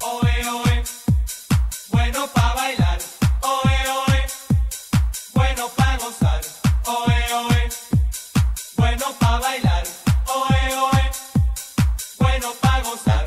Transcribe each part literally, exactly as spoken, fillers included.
oe, oe, bueno pa' bailar, oe, oe, bueno pa' gozar, oe, oe, bueno pa' bailar, oe, oe, bueno pa' gozar.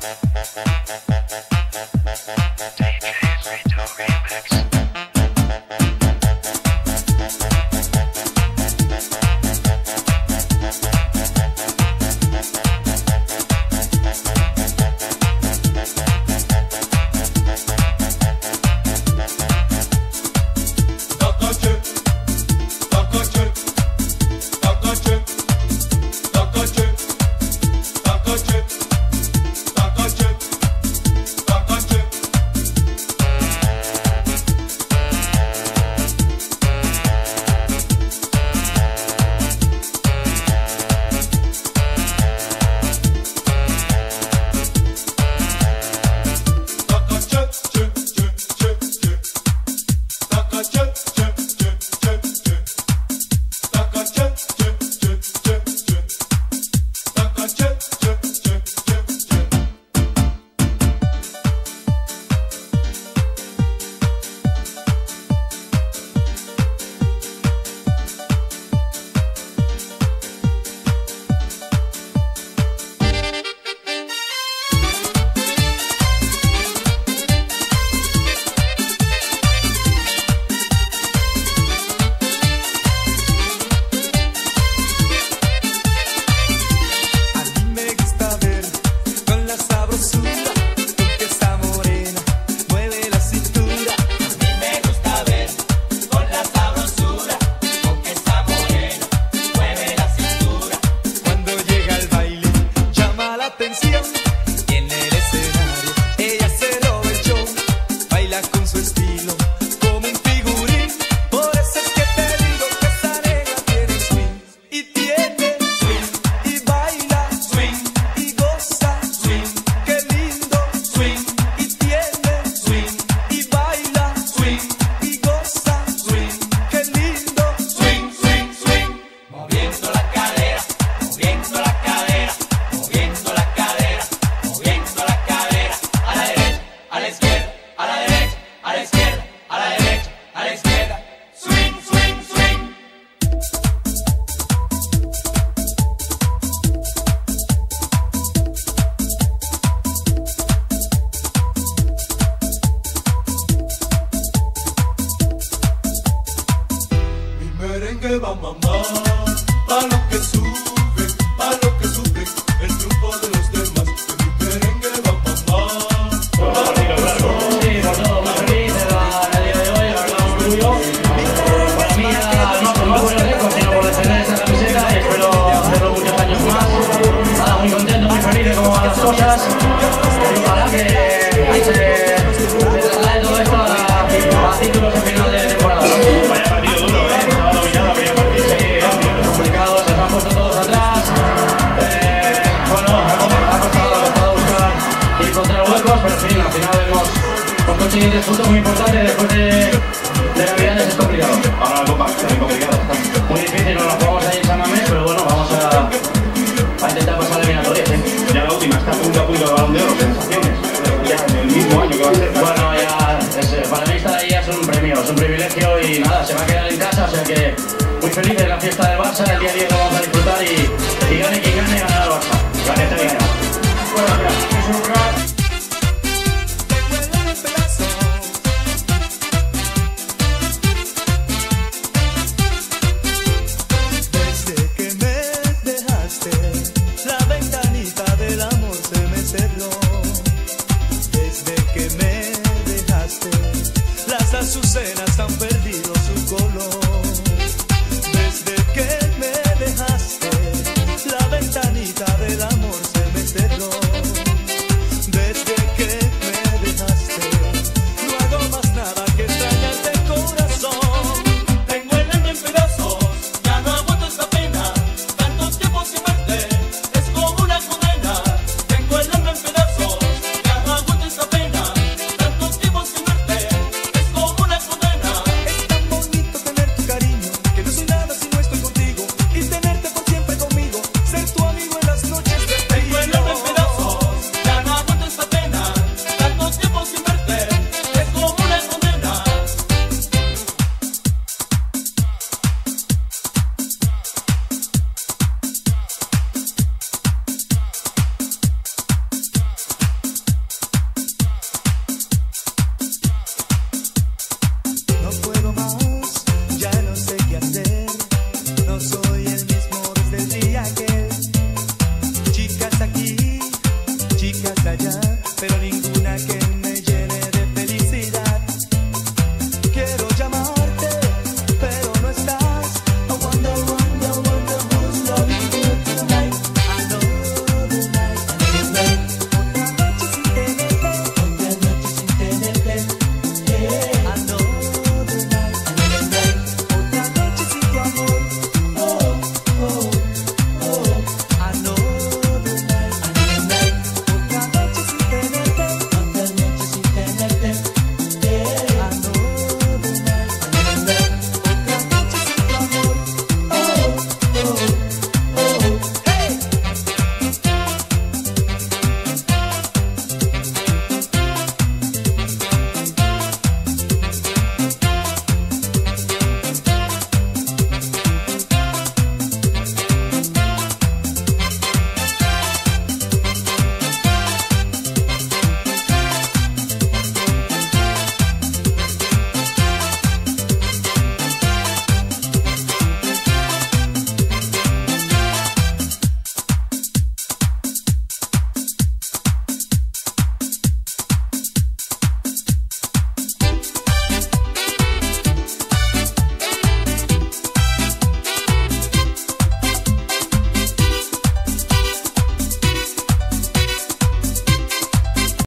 merengue va mamá, pa' lo que sufre, pa' lo que sufre el triunfo de los demás. Mi merengue va mamá, pa' lo que sufre. Sí, por todo, muy feliz de la, el día de hoy, la verdad, muy orgullo. Para mí, nada, no por los récords, sino por defender esa camiseta y espero hacerlo muchos años más. Nada, muy contento, muy feliz de cómo van las cosas. Y ojalá que ahí se, se traslade todo esto a, a títulos en final de temporada. Vaya partido duro, ¿eh? Estaba dominado la primera partida. Sí, complicados, se han puesto todos atrás. Eh, bueno, ha costado, ha costado buscar y encontrar huecos, pero en fin, al final hemos, hemos conseguido un punto muy importante después de, de Navidades. Es complicado. Ahora la copa, es muy complicado. Muy difícil, nos la jugamos ahí en San Mamés, pero bueno, vamos a, a intentar pasar la eliminatoria, ¿sí? Ya la última, está a punto a punto de Balón de Oro, sensaciones. Ya en el mismo año que va a ser. Bueno, ya, es, para mí estar ahí ya es un premio, es un privilegio y nada, se va a quedar en casa, o sea que muy feliz de la fiesta del Barça, el día diez lo vamos a disfrutar y, y gane quien gane, ganará el Barça. Gane, te gane. Bueno, mira, es un crack. Desde que me dejaste, la ventanita del amor se me cerró. Desde que me dejaste, las azucenas